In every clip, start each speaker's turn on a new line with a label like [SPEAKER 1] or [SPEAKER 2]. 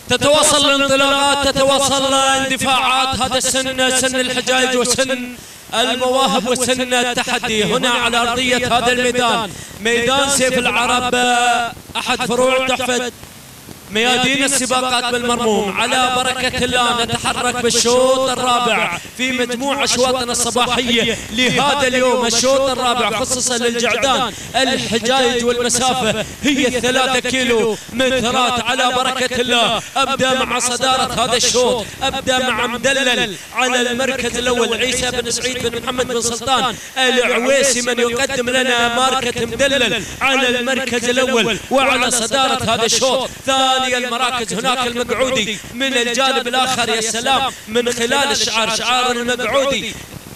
[SPEAKER 1] تتواصل الانطلاقات، تتواصل الاندفاعات. هذا السن سن الحجاج وسن المواهب وسن التحدي. هنا على أرضية هذا الميدان، ميدان سيف العرب، أحد فروع تحفة ميادين السباقات بالمرموم. على بركة الله نتحرك بالشوط الرابع في مجموع أشواطنا الصباحية لهذا اليوم. الشوط الرابع خصص للجعدان الحجاج، والمسافة هي 3 كيلو مترات. على بركة الله أبدأ مع صدارة هذا الشوط، أبدأ مع مدلل على المركز الأول عيسى بن سعيد بن محمد بن سلطان العويسي، من يقدم لنا ماركة مدلل على المركز الأول. وعلى صدارة هذا الشوط ثاني المراكز هناك المقعودي من الجانب الآخر. يا سلام، من خلال الشعار، شعار المقعودي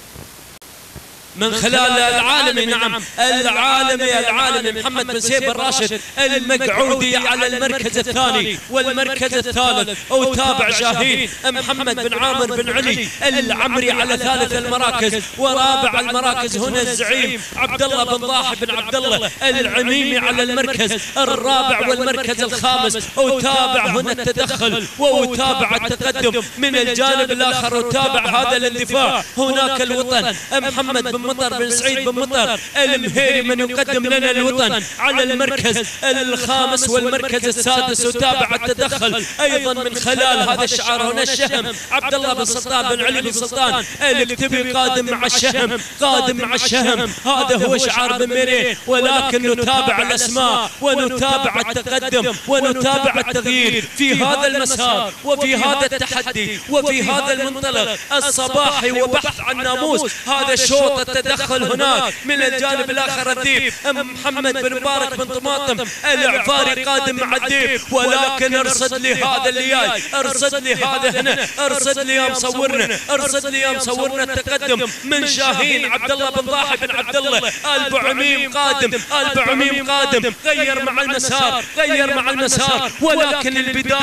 [SPEAKER 1] من خلال العالمي، نعم العالمي محمد بن سيف بن راشد المقعودي على المركز الثاني والمركز الثالث. وتابع شاهين محمد بن عامر بن علي العمري على ثالث المراكز. ورابع المراكز هنا الزعيم عبد الله بن ضاحي بن عبد الله العميمي على المركز الرابع والمركز الخامس. وتابع هنا التدخل وتابع التقدم من الجانب الآخر. وتابع هذا الاندفاع هناك الوطن محمد بن مطر بن سعيد بن مطر المهيري، من يقدم لنا الوطن على المركز الخامس والمركز السادس. وتابع التدخل ايضا من خلال هذا الشعار هنا الشهم عبد الله بن سلطان بن علي بن سلطان الكتبي قادم مع الشهم، قادم مع الشهم. هذا هو شعار بن ميرين، ولكن نتابع الاسماء ونتابع التقدم ونتابع التغيير في هذا المسار وفي هذا التحدي وفي هذا المنطلق الصباحي وبحث عن ناموس هذا الشوط. التدخل هناك من الجانب الاخر الديب محمد بن مبارك بن طماطم العفاري قادم مع الديب، ولكن ارصد لي هذا اللي جاي، ارصد لي هذا هنا، ارصد لي يا مصورنا، ارصد لي يا مصورنا التقدم من شاهين عبد الله بن ضاحي بن عبد الله البو عميم قادم، البو عميم قادم. غير مع المسار، غير مع المسار، ولكن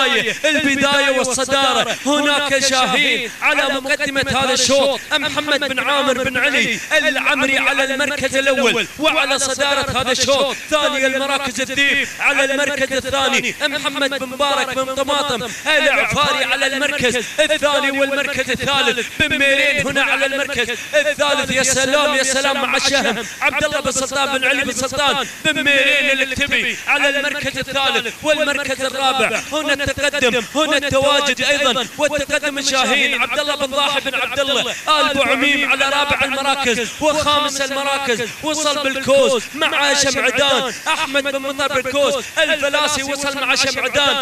[SPEAKER 1] البدايه والصداره هناك شاهين على مقدمه هذا الشوط محمد بن عامر بن علي العمري على المركز الأول وعلى صدارة هذا الشوط. ثاني المراكز الديب على المركز الثاني محمد بن مبارك بن طماطم العفاري على المركز الثاني والمركز الثالث. بن ميرين هنا على المركز الثالث. يا سلام يا سلام مع الشهم عبد الله بن سلطان بن علي بن سلطان. بن ميرين الكتبي على المركز الثالث والمركز الرابع. هنا التقدم، هنا التواجد ايضا والتقدم الشاهين عبد الله بن ضاحي بن عبد الله البو عميم على رابع المراكز وخامس المراكز. وصل بالكوز مع شمعدان احمد بن مطر بالكوز الفلاسي، وصل مع شمعدان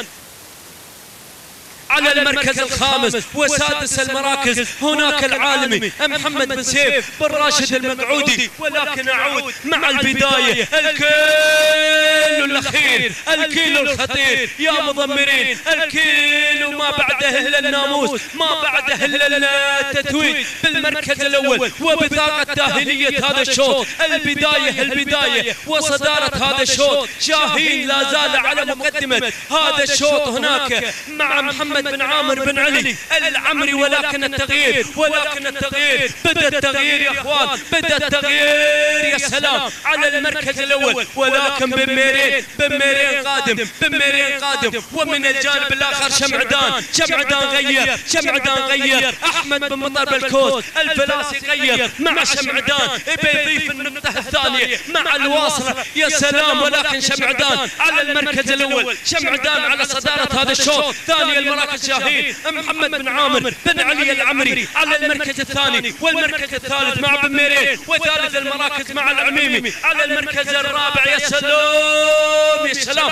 [SPEAKER 1] على المركز الخامس وسادس المراكز. هناك العالمي محمد بن سيف بن راشد المقعودي. ولكن اعود مع البدايه، الكيلو الاخير، الكيلو الخطير يا مضمرين، الكيلو ما بعده الا الناموس، ما بعده الا التتويج بالمركز الاول وبطاقه تاهيليه هذا الشوط. البدايه وصداره هذا الشوط. شاهين لا زال على مقدمه هذا الشوط هناك مع محمد بن عامر بن علي العمري. ولكن التغيير بدا التغيير يا اخوان، بدا التغيير. يا سلام على المركز الاول، ولكن بن ميرين قادم. ومن الجانب الاخر شمعدان غير احمد بن مطر بالكوز الفلاسي غير مع شمعدان بيضيف النقطه الثانيه مع الواصله. يا سلام، ولكن شمعدان على المركز الاول، شمعدان على صداره هذا الشوط. ثاني المراكز شاهين محمد بن عامر بن علي العمري على المركز الثاني والمركز الثالث مع بن ميرين. وثالث المراكز مع العميمي على المركز الرابع. يا سلام يا سلام،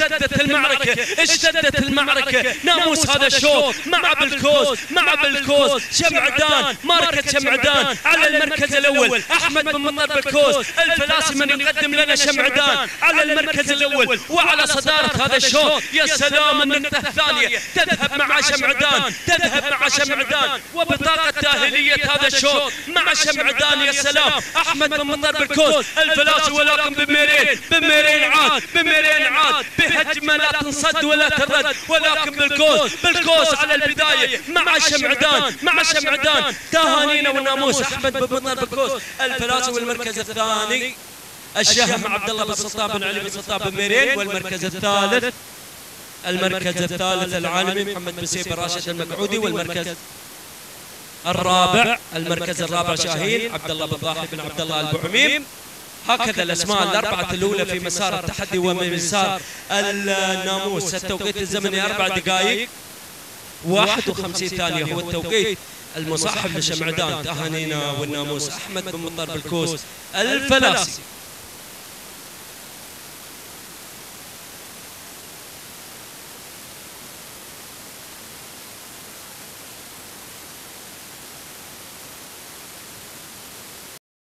[SPEAKER 1] اشتدت المعركة. ناموس هذا الشوط مع بالكوز شمعدان، ماركة شمعدان على المركز الأول. أحمد بن مطر بالكوز الفلاسي من يقدم لنا شمعدان على المركز الأول وعلى صدارة هذا الشوط. يا سلام، النقطة الثانية تذهب مع شمعدان وبطاقة تاهيلية هذا الشوط مع شمعدان. يا سلام، أحمد بن مطر بالكوز الفلاسي. ولكن بن ميرين عاد بهجمة لا تنصد ولا ترد. ولكن بالكوز على البداية مع شمعدان. تهانينا وناموس أحمد بن مطر بالكوز الفلاسي. والمركز الثاني الشهم عبد الله بن سلطان بن علي بن سلطان بن ميرين. والمركز الثالث المركز الثالث العالمي محمد بن سيف راشد المقعودي. والمركز الرابع شاهين عبد الله بن ضاحي بن عبد الله البعميم. هكذا الأسماء الأربعة الأولى في مسار التحدي ومسار الناموس. التوقيت الزمني 4 دقائق 51 ثانية هو التوقيت المصاحب لشمعدان. تهانينا والناموس أحمد بن مطر بالكوس الفلاسي.